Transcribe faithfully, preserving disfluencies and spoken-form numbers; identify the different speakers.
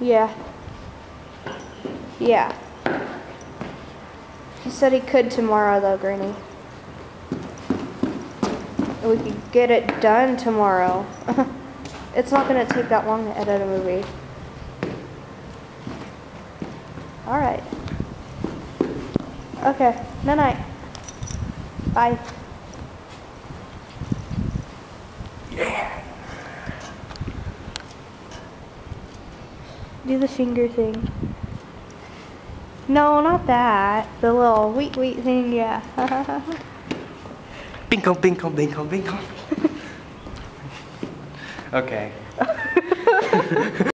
Speaker 1: Yeah. Yeah. He said he could tomorrow though, Granny. We could get it done tomorrow. It's not gonna take that long to edit a movie. Alright. Okay, night night. Bye.
Speaker 2: Yeah.
Speaker 1: Do the finger thing. No, not that. The little wheat wheat thing, yeah.
Speaker 2: Binkle, binkle, binkle, binkle. Okay.